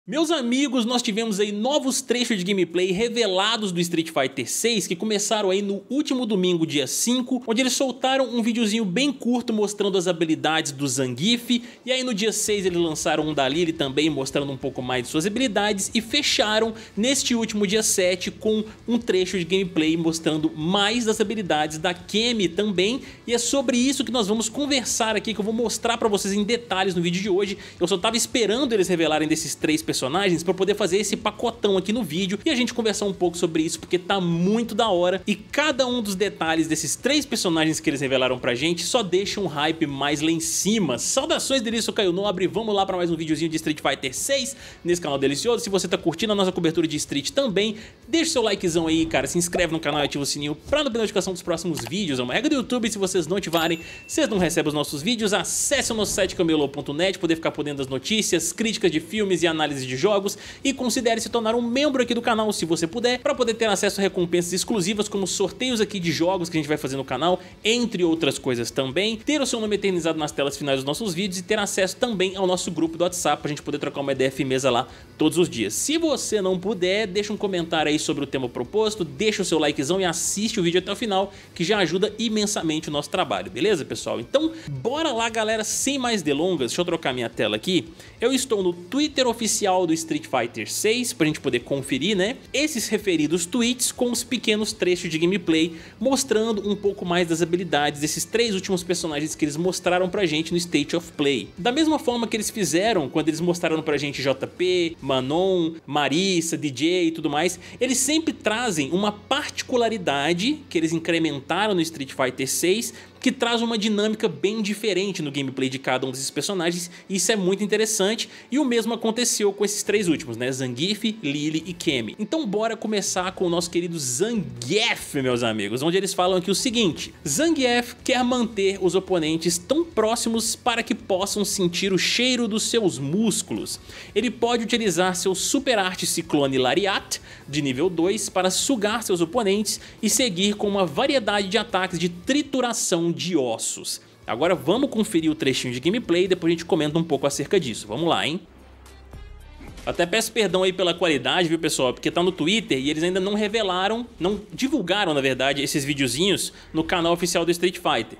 Meus amigos, nós tivemos aí novos trechos de gameplay revelados do Street Fighter 6 que começaram aí no último domingo, dia 5, onde eles soltaram um videozinho bem curto mostrando as habilidades do Zangief, e aí no dia 6 eles lançaram um da Lily também mostrando um pouco mais de suas habilidades, e fecharam neste último dia 7 com um trecho de gameplay mostrando mais das habilidades da Cammy também, e é sobre isso que nós vamos conversar aqui, que eu vou mostrar pra vocês em detalhes no vídeo de hoje. Eu só tava esperando eles revelarem desses três personagens para poder fazer esse pacotão aqui no vídeo e a gente conversar um pouco sobre isso, porque tá muito da hora e cada um dos detalhes desses três personagens que eles revelaram pra gente só deixa um hype mais lá em cima. Saudações dele, sou Caio Nobre, vamos lá para mais um videozinho de Street Fighter 6 nesse canal delicioso. Se você tá curtindo a nossa cobertura de Street também, deixa seu likezão aí, cara, se inscreve no canal e ativa o sininho pra não perder notificação dos próximos vídeos. É uma regra do YouTube, se vocês não ativarem, vocês não recebem os nossos vídeos. Acesse o nosso site camelô.net, poder ficar por dentro das notícias, críticas de filmes e análises de jogos, e considere se tornar um membro aqui do canal se você puder, para poder ter acesso a recompensas exclusivas como sorteios aqui de jogos que a gente vai fazer no canal, entre outras coisas também, ter o seu nome eternizado nas telas finais dos nossos vídeos e ter acesso também ao nosso grupo do WhatsApp pra gente poder trocar uma ideia firmeza lá todos os dias. Se você não puder, deixa um comentário aí sobre o tema proposto, deixa o seu likezão e assiste o vídeo até o final, que já ajuda imensamente o nosso trabalho, beleza, pessoal? Então, bora lá, galera, sem mais delongas. Deixa eu trocar minha tela aqui. Eu estou no Twitter oficial do Street Fighter 6 pra gente poder conferir, né, esses referidos tweets com os pequenos trechos de gameplay mostrando um pouco mais das habilidades desses três últimos personagens que eles mostraram pra gente no State of Play. Da mesma forma que eles fizeram quando eles mostraram pra gente JP, Manon, Marissa, DJ e tudo mais, eles sempre trazem uma particularidade que eles incrementaram no Street Fighter 6 que traz uma dinâmica bem diferente no gameplay de cada um desses personagens, e isso é muito interessante, e o mesmo aconteceu com esses três últimos, né, Zangief, Lily e Cammy. Então bora começar com o nosso querido Zangief, meus amigos, onde eles falam aqui o seguinte: Zangief quer manter os oponentes tão próximos para que possam sentir o cheiro dos seus músculos. Ele pode utilizar seu Super Arte Ciclone Lariat, de nível 2, para sugar seus oponentes e seguir com uma variedade de ataques de trituração de ossos. Agora vamos conferir o trechinho de gameplay e depois a gente comenta um pouco acerca disso. Vamos lá, hein? Até peço perdão aí pela qualidade, viu, pessoal, porque tá no Twitter e eles ainda não revelaram, não divulgaram, na verdade, esses videozinhos no canal oficial do Street Fighter.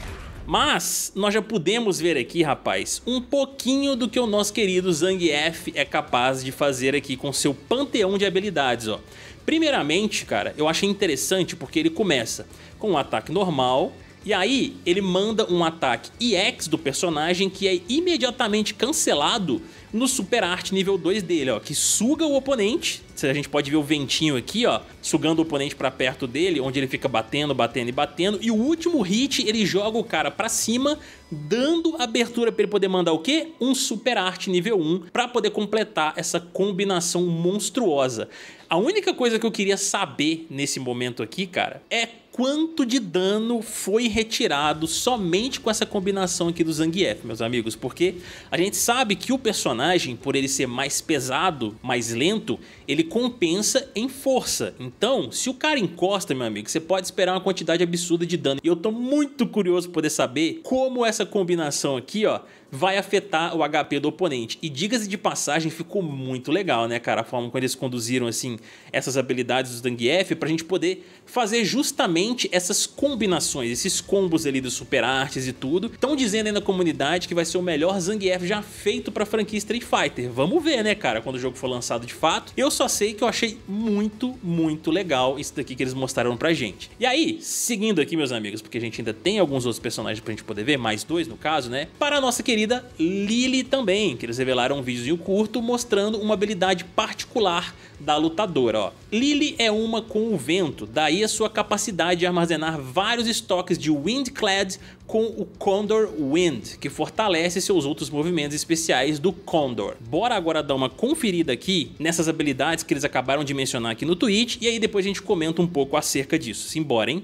Mas nós já pudemos ver aqui, rapaz, um pouquinho do que o nosso querido Zangief é capaz de fazer aqui com seu panteão de habilidades, ó. Primeiramente, cara, eu achei interessante porque ele começa com um ataque normal, e aí ele manda um ataque EX do personagem que é imediatamente cancelado no Super Arte nível 2 dele, ó, que suga o oponente. A gente pode ver o ventinho aqui, ó, sugando o oponente pra perto dele, onde ele fica batendo, batendo e batendo, e o último hit ele joga o cara pra cima, dando abertura pra ele poder mandar o quê? Um Super Arte nível 1, pra poder completar essa combinação monstruosa. A única coisa que eu queria saber nesse momento aqui, cara, é quanto de dano foi retirado somente com essa combinação aqui do Zangief, meus amigos, porque a gente sabe que o personagem, por ele ser mais pesado, mais lento, ele compensa em força. Então, se o cara encosta, meu amigo, você pode esperar uma quantidade absurda de dano. E eu tô muito curioso por poder saber como essa combinação aqui, ó, vai afetar o HP do oponente. E diga-se de passagem, ficou muito legal, né, cara, a forma como eles conduziram, assim, essas habilidades do Zangief pra gente poder fazer justamente essas combinações, esses combos ali dos Super Artes e tudo. Estão dizendo aí na comunidade que vai ser o melhor Zangief já feito pra franquia Street Fighter. Vamos ver, né, cara, quando o jogo for lançado de fato. Eu só sei que eu achei muito, muito legal isso daqui que eles mostraram pra gente. E aí, seguindo aqui, meus amigos, porque a gente ainda tem alguns outros personagens pra gente poder ver, mais dois no caso, né, para a nossa querida Lily também, que eles revelaram um videozinho curto mostrando uma habilidade particular da lutadora, ó. Lily é uma com o vento, daí a sua capacidade de armazenar vários estoques de Windclad com o Condor Wind, que fortalece seus outros movimentos especiais do Condor. Bora agora dar uma conferida aqui nessas habilidades que eles acabaram de mencionar aqui no tweet, e aí depois a gente comenta um pouco acerca disso. Simbora, hein?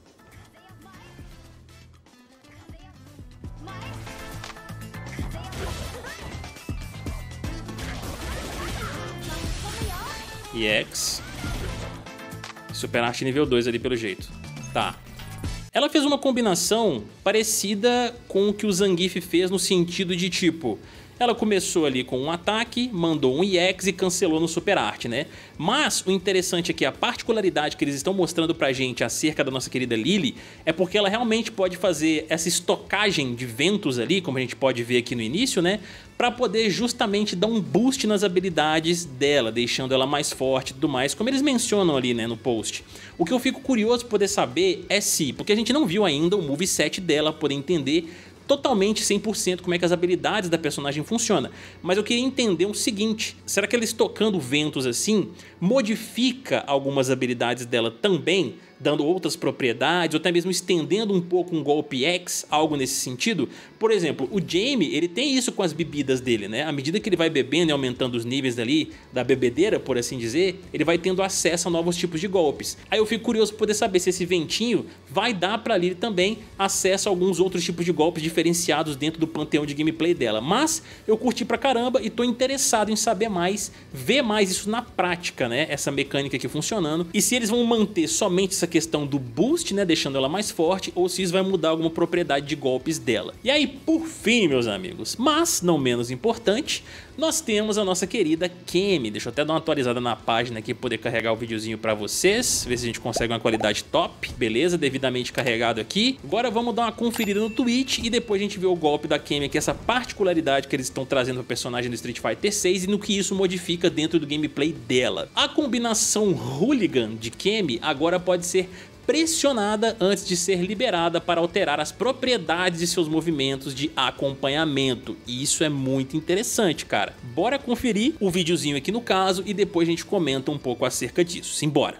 EX. Super Arte nível 2 ali pelo jeito. Tá. Ela fez uma combinação parecida com o que o Zangief fez no sentido de tipo... Ela começou ali com um ataque, mandou um EX e cancelou no Super Art, né? Mas o interessante aqui, a particularidade que eles estão mostrando pra gente acerca da nossa querida Lily é porque ela realmente pode fazer essa estocagem de ventos ali, como a gente pode ver aqui no início, né? Pra poder justamente dar um boost nas habilidades dela, deixando ela mais forte e tudo mais, como eles mencionam ali, né, no post. O que eu fico curioso por poder saber é se, porque a gente não viu ainda o moveset dela, poder entender totalmente 100% como é que as habilidades da personagem funcionam. Mas eu queria entender o seguinte, será que ela estocando ventos assim modifica algumas habilidades dela também, dando outras propriedades, ou até mesmo estendendo um pouco um golpe X, algo nesse sentido? Por exemplo, o Jamie, ele tem isso com as bebidas dele, né? À medida que ele vai bebendo e aumentando os níveis ali da bebedeira, por assim dizer, ele vai tendo acesso a novos tipos de golpes. Aí eu fico curioso por poder saber se esse ventinho vai dar pra Lily também acesso a alguns outros tipos de golpes diferenciados dentro do panteão de gameplay dela. Mas eu curti pra caramba e tô interessado em saber mais, ver mais isso na prática, né? Essa mecânica aqui funcionando. E se eles vão manter somente essa questão do boost, né, deixando ela mais forte, ou se isso vai mudar alguma propriedade de golpes dela. E aí, por fim, meus amigos, mas não menos importante, nós temos a nossa querida Cammy. Deixa eu até dar uma atualizada na página aqui, poder carregar o videozinho pra vocês, ver se a gente consegue uma qualidade top. Beleza, devidamente carregado aqui. Agora vamos dar uma conferida no Twitch e depois a gente vê o golpe da Cammy aqui, essa particularidade que eles estão trazendo pro personagem do Street Fighter 6 e no que isso modifica dentro do gameplay dela. A combinação Hooligan de Cammy agora pode ser pressionada antes de ser liberada para alterar as propriedades de seus movimentos de acompanhamento. E isso é muito interessante, cara. Bora conferir o videozinho aqui no caso e depois a gente comenta um pouco acerca disso. Simbora!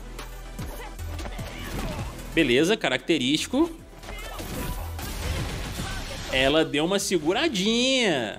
Beleza, característico. Ela deu uma seguradinha.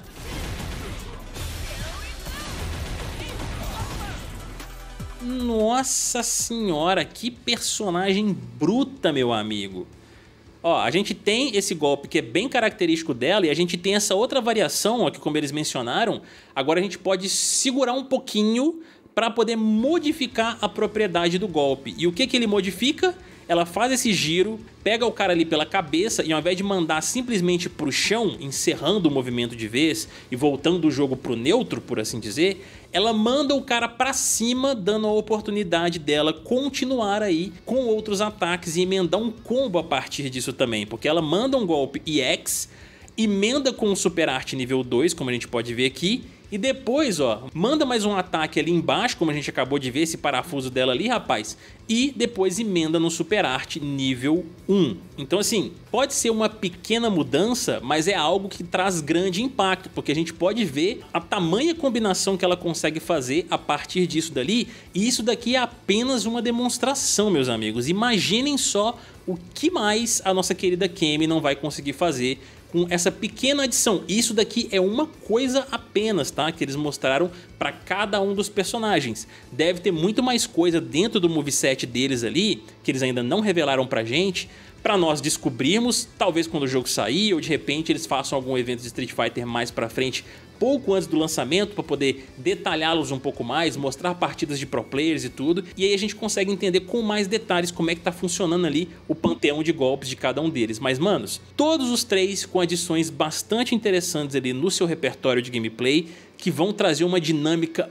Nossa senhora, que personagem bruta, meu amigo. Ó, a gente tem esse golpe que é bem característico dela e a gente tem essa outra variação, ó, que como eles mencionaram, agora a gente pode segurar um pouquinho para poder modificar a propriedade do golpe. E o que ele modifica? Ela faz esse giro, pega o cara ali pela cabeça e ao invés de mandar simplesmente pro chão, encerrando o movimento de vez e voltando o jogo pro neutro, por assim dizer, ela manda o cara pra cima, dando a oportunidade dela continuar aí com outros ataques e emendar um combo a partir disso também, porque ela manda um golpe EX, emenda com o Super Art nível 2, como a gente pode ver aqui, e depois, ó, manda mais um ataque ali embaixo, como a gente acabou de ver esse parafuso dela ali, rapaz, e depois emenda no Super Art nível 1. Então assim, pode ser uma pequena mudança, mas é algo que traz grande impacto, porque a gente pode ver a tamanha combinação que ela consegue fazer a partir disso dali, e isso daqui é apenas uma demonstração, meus amigos. Imaginem só o que mais a nossa querida Cammy não vai conseguir fazer com essa pequena adição. Isso daqui é uma coisa apenas, tá? Que eles mostraram para cada um dos personagens. Deve ter muito mais coisa dentro do moveset deles ali, que eles ainda não revelaram pra gente, para nós descobrirmos, talvez quando o jogo sair, ou de repente eles façam algum evento de Street Fighter mais pra frente, pouco antes do lançamento, para poder detalhá-los um pouco mais, mostrar partidas de pro players e tudo, e aí a gente consegue entender com mais detalhes como é que tá funcionando ali o panteão de golpes de cada um deles. Mas manos, todos os três com adições bastante interessantes ali no seu repertório de gameplay, que vão trazer uma dinâmica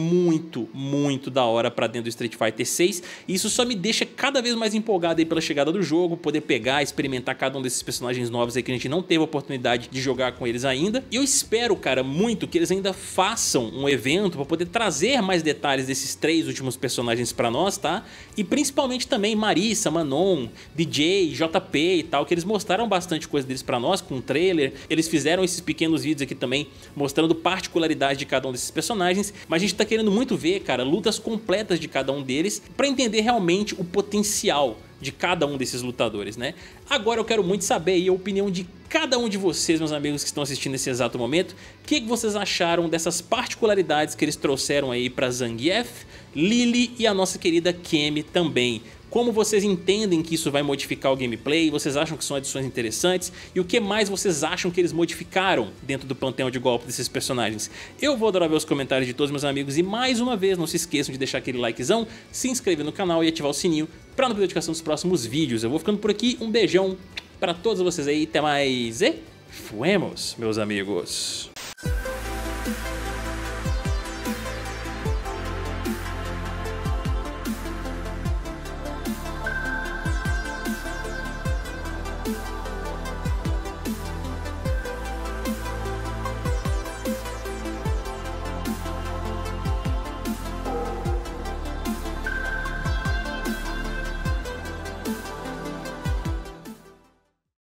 muito da hora pra dentro do Street Fighter 6, e isso só me deixa cada vez mais empolgado aí pela chegada do jogo, poder pegar, experimentar cada um desses personagens novos aí que a gente não teve a oportunidade de jogar com eles ainda, e eu espero, cara, muito que eles ainda façam um evento pra poder trazer mais detalhes desses três últimos personagens pra nós, tá? E principalmente também Marissa, Manon, DJ, JP e tal, que eles mostraram bastante coisa deles pra nós com o trailer, eles fizeram esses pequenos vídeos aqui também mostrando particularidades de cada um desses personagens, mas a gente tá querendo muito ver, cara, lutas completas de cada um deles pra entender realmente o potencial de cada um desses lutadores, né? Agora eu quero muito saber aí a opinião de cada um de vocês, meus amigos que estão assistindo nesse exato momento. O que vocês acharam dessas particularidades que eles trouxeram aí pra Zangief, Lily e a nossa querida Cammy também? Como vocês entendem que isso vai modificar o gameplay? Vocês acham que são adições interessantes? E o que mais vocês acham que eles modificaram dentro do panteão de golpes desses personagens? Eu vou adorar ver os comentários de todos meus amigos e mais uma vez não se esqueçam de deixar aquele likezão, se inscrever no canal e ativar o sininho para não perder a notificação dos próximos vídeos. Eu vou ficando por aqui, um beijão para todos vocês aí, até mais e fuemos, meus amigos!